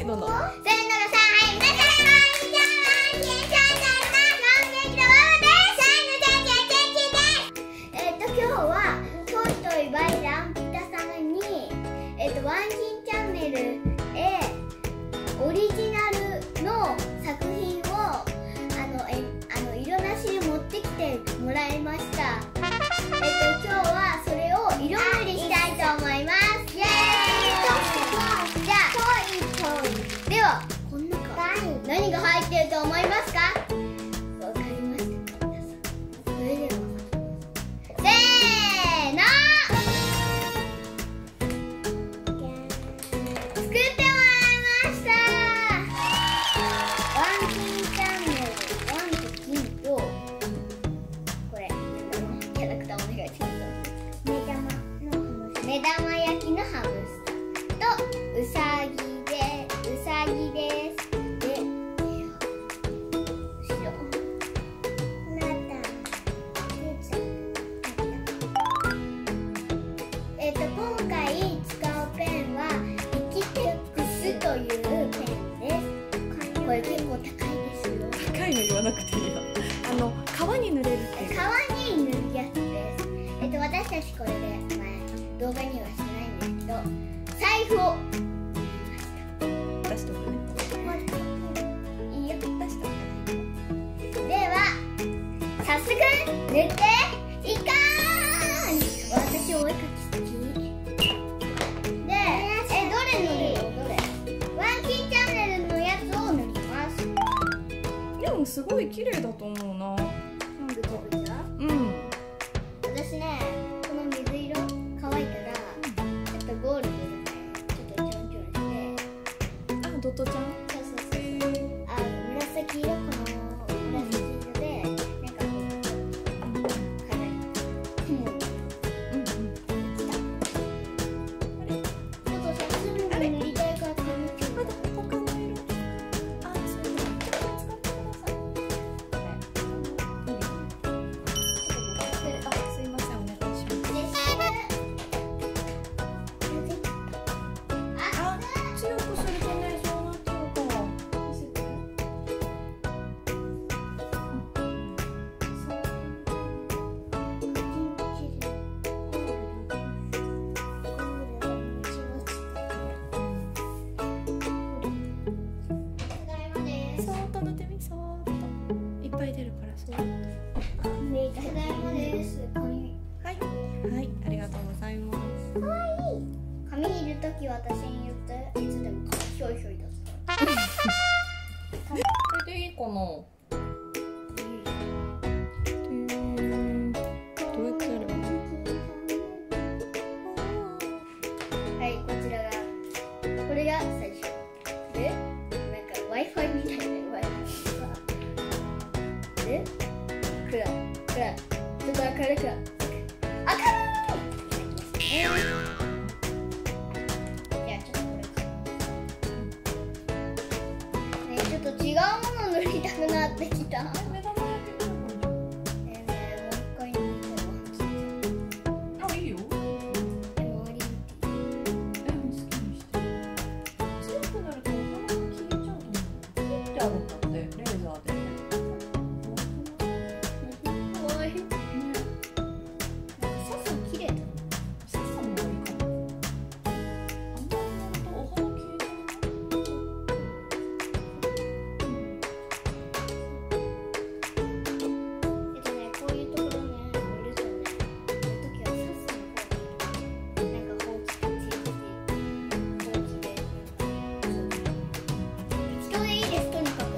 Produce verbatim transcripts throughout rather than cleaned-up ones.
どんどん。 せーのさん、はい、皆さんこんにちは、ワンキンちゃんネルのロンゲキのママです。せーの、じゃんじゃん、ケンキです。えっと、今日はトイトイバイランピタさんにえっと、ワンキンチャンネルへオリジナルの作品をあのえあの色なしで持ってきてもらいました。えっと、今日はそれを色塗りしたいと思います。イエーイ。じゃあではこんなか何が入ってると思いますか？わかりましたか皆さん。それではせーの、作ってもらいました。ワンキンチャンネルワンとキンとこれキャラクターお願いします。目玉のハムスター、目玉焼きのハムスターとうさぎでうさぎです。で、後ろまたえっと今回使うペンはイキテックスというペンです。これ結構高いですよ。 高いの言わなくていいよ。あの革に塗れるっていう。 革に塗るやつです。えっと私たちこれで前動画にはしてないんですけど財布を出しとくね。 いいよ。 出しとく。 では早速塗っていかーん。私お絵かき好きで、え、どれ塗るの？どれ？ワンキンチャンネルのやつを塗ります。 でもすごい綺麗だと思うな。 なんでかぶちゃう？ うん。 私ね、この水色可愛いからちょっとゴールドでね、ちょっとちょんちょんして、 あ、ドットちゃん。 そうそうそう、あの紫色、この紫色でなんかこうかなりうんうんうん。 ちょっとさ、すぐに塗りたいから髪の毛まだ他の色。あ、それだ。使ってください。あ、すいません、お願いします。あ、強くするとね、そうなっちゃうから。見せて。そーっと塗ってみ、そーっと。いっぱい出るから、そーっと。はい、はい、ありがとうございます。 髪いるとき私に言っていつでも髪ひょいひょいだった。 これでいいかな。どうやってやればいい？ はい、こちらがこれが最初で、なんか Wi-Fi みたいな Wi-Fi で、暗い暗い、ちょっと明るく明るい。じゃあちょっとこれね、ちょっと違うもの塗りたくなってきた。ね目玉焼きなのに。 えねえ、もう一回塗りたいわ。 あ、いいよ。 でも周り見てえ、好きにして。強くなるとお花が消えちゃうと思う。切ってあるんだって、レーザーで。 かわいい。 ね、 なんかささ綺麗だ。 さっさの方がいいかな。あんまりやるとお花消えちゃう。 えっとね、こういうところね、塗るとね、塗るときはさっさの方がいい。なんかほうきとチーズで、ほうきで、適当でいいです、とにかく。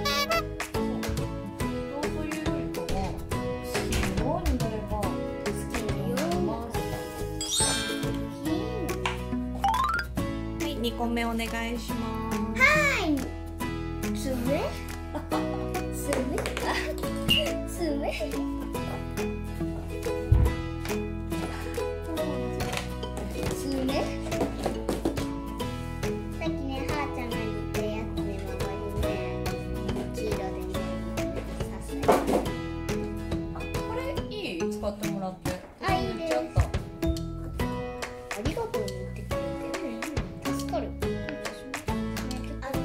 どうというよりかは、好きなようになれば、好きになります。はい、にこめお願いします。 はい。爪？爪？爪？爪？さっきね、はーちゃんが塗ったやつね、周りね、黄色でね、さすがに。 あ、これいい？使ってもらって。 あ、いいです。 ちょっと。 ありがとう塗ってくれて。助かる。あ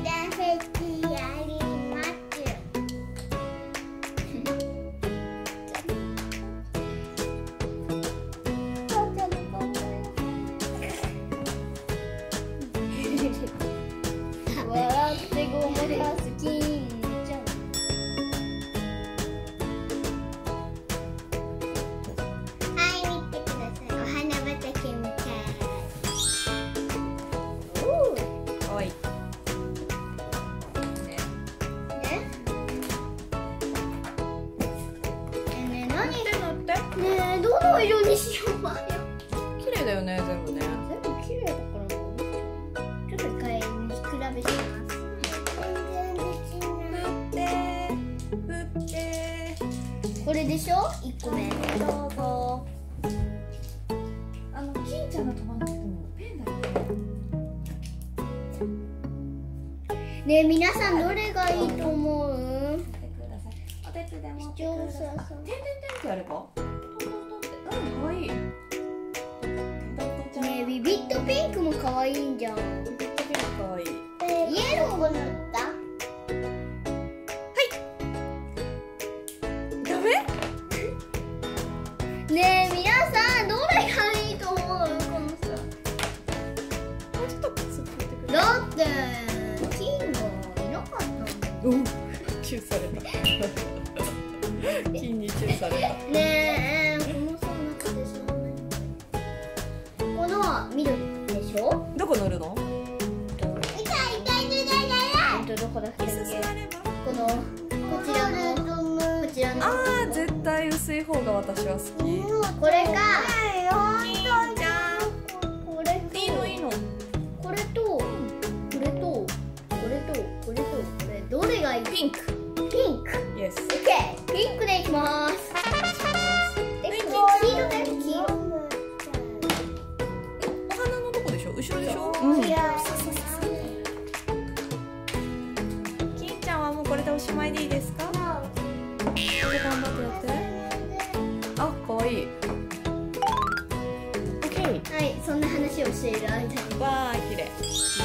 にしようかよ。 綺麗だよね、全部ね。 全部綺麗だからな。ちょっと一回見比べします。全然できない。 振って振ってこれでしょ、いっこめ。 どうぞ。あの金ちゃんが飛ばなくてもペンだけねえ、皆さんどれがいいと思う？ 持ってください。お手手で持ってください。てんてんてんってやればトントントンって。うん、かわいい。 ねえ、ビビットピンクも可愛いんじゃん。 かわいい。 イエローも塗った？ ダメ？ ねえ、皆さんどれがいいと思う？このさ。 もうちょっとくっつけてくれ。 だって金がいなかったもん。 うん、チューされた。金にチューされた。 ねえ、このさ、中でしょ。この緑でしょ。 どこ塗るの？ 痛い痛い痛い痛い痛い。どこだっけ？このこちらのこちらの。 ああ、絶対薄い方が私は好き。 これか。 金ちゃん。 これといいのいいの。 これとこれとこれとこれとこれどれがいい？ ピンク。 ピンク。 イエス。 オッケー。ピンクでいきます。え、黄色だよ。黄色。 お花のとこでしょ？後ろでしょ？ うん。 金ちゃんはもうこれでおしまいでいいですか？頑張ってやって。あ、かわいい。オッケー。 はい、そんな話をしている間に。 わあ、綺麗。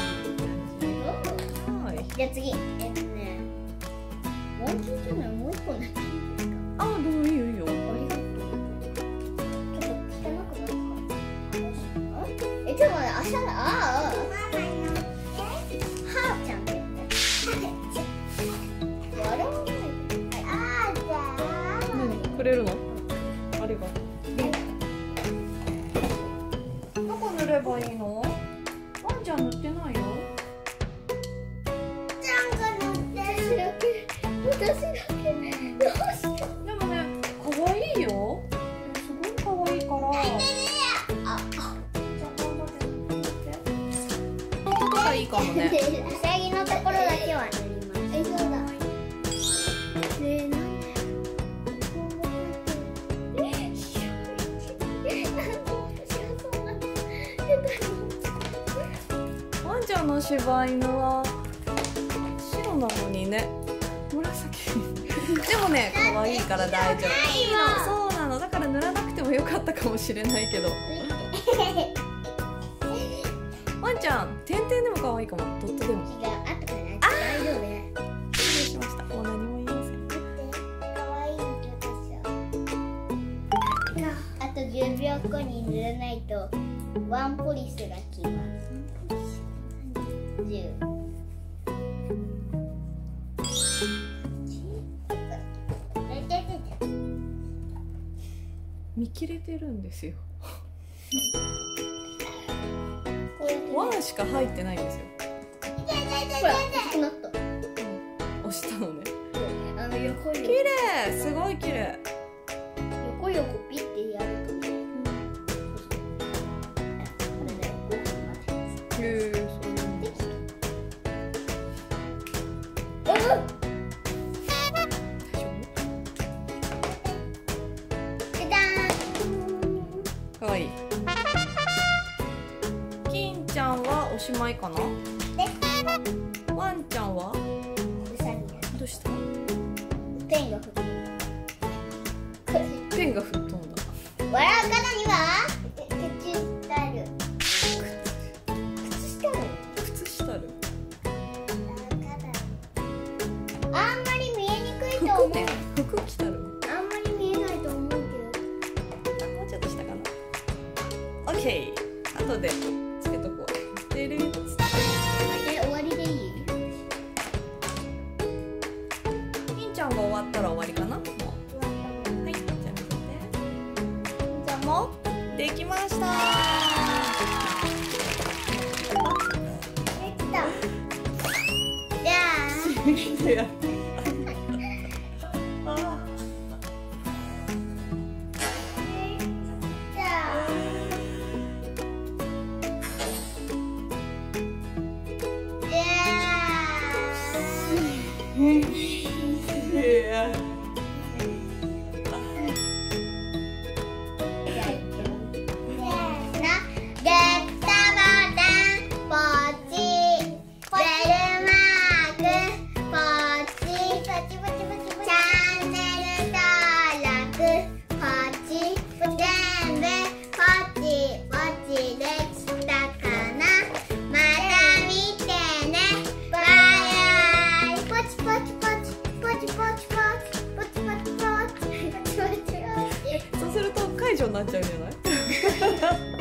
はい。 じゃあ次、えっとね、ワンキーじゃない、もう一個ない。 あ、どういいよいいよ。 ありがとう。ちょっと汚くなった。え、ちょっと待って、明日だ。ああ、ああ。はーちゃんって言って。笑わないで。あーちゃん。 何くれるの？ありがとう。どこ塗ればいいの？ワンちゃん塗ってないよ。 ちゃんが乗ってるだけ。私だけ。どうして？ でもね、可愛いよ。すごい可愛いから。 あ、 じゃあ頑張って塗って。ここがいいかもね。 うさぎのところだけは塗ります。え、そうだ。ねえ、なんで？ ワンちゃんの柴犬は白なのにね、紫。でもね、可愛いから大丈夫。いいの、そうなの。だから塗らなくてもよかったかもしれないけど。ワンちゃん、点々でも可愛いかも。ドットでも。 違う、あとから大丈夫ね。 失礼しました。もう何も言いません。 可愛いでしょ。あとじゅうびょうごに塗らないとワンポリスが来ます。じゅう。 見切れてるんですよ。 こうやってね、 ワンしか入ってないんですよ。 ほら、細くなった。 押したのね。 あの横綺横麗、すごい綺麗。 横横ピッてやるとね。これね、ごふんまで。 へえ、そういうの。 できた。うん。 かわいい。金ちゃんはおしまいかな。ワンちゃんはうさぎだ。 どうした？ ペンが吹く。 ペンが吹っ飛んだ。 わらかなには靴下ある。靴下ある。 靴下ある。 あんまり見えにくいと思う。 服ね、服着たる。 あんまり見えないと思うけど。 あ、もうちょっと下かな。オッケー。後でつけとこう。てる。 え、終わりでいい？ 金ちゃんが終わったら終わりかな。もう。はい、じゃあ見せて。じゃあもうできました。 できた。じゃあ。じゃあテンションになっちゃうんじゃない？